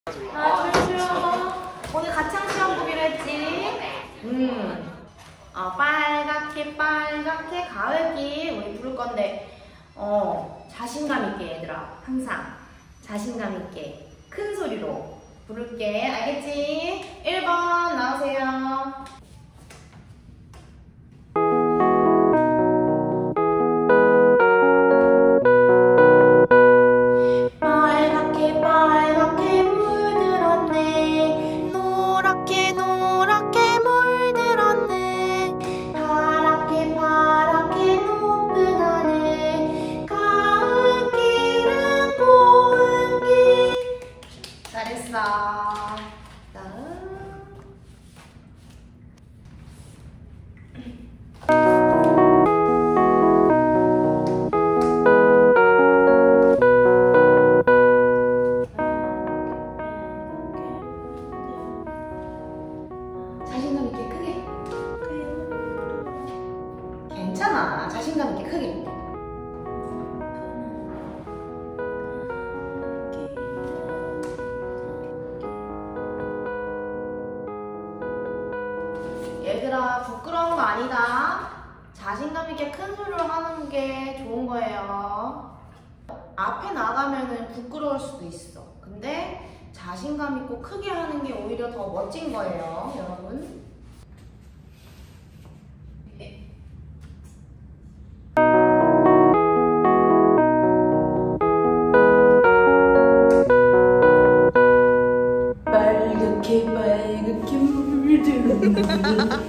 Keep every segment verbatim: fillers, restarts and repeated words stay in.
아, 줄 쉬어. 오늘 가창 시험 보기로 했지? 음. 어, 빨갛게 빨갛게 가을길 우리 부를 건데, 어, 자신감 있게 얘들아. 항상 자신감 있게 큰 소리로 부를게. 알겠지? 일 번 나오세요. 잘했어. 다음. 자신감 있게 크게. 괜찮아. 자신감 있게 크게. 얘들아, 부끄러운 거 아니다. 자신감 있게 큰 소리로 하는 게 좋은 거예요. 앞에 나가면은 부끄러울 수도 있어. 근데 자신감 있고 크게 하는 게 오히려 더 멋진 거예요, 여러분. 빨갛게 빨갛게 물들었네.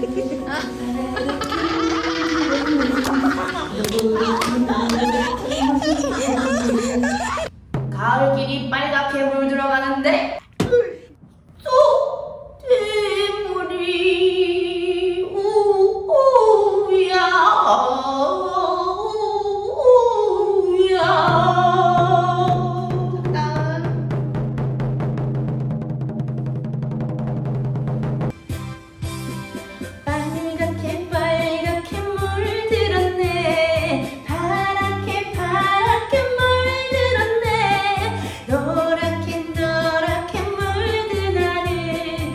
가을길이 빨갛게 물들어가는데 또 빗물이 우우야 우우야. 다음. 빨갛게 빨갛게 물들었네. 파랗게 파랗게 물들었네. 노랗게 노랗게 물든 하늘.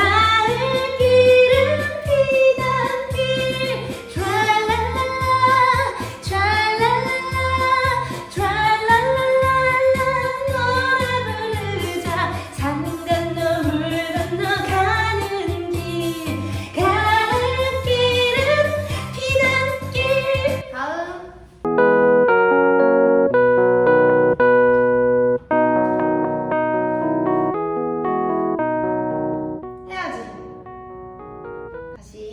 가을길은 피단 길. 트랄랄랄라 트랄랄랄라 트랄랄랄랄라. 노래 부르자. 산 건너 물 건너 가는 길. 다시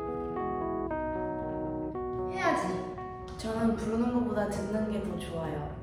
해야지. 저는 부르는 것보다 듣는 게 더 좋아요.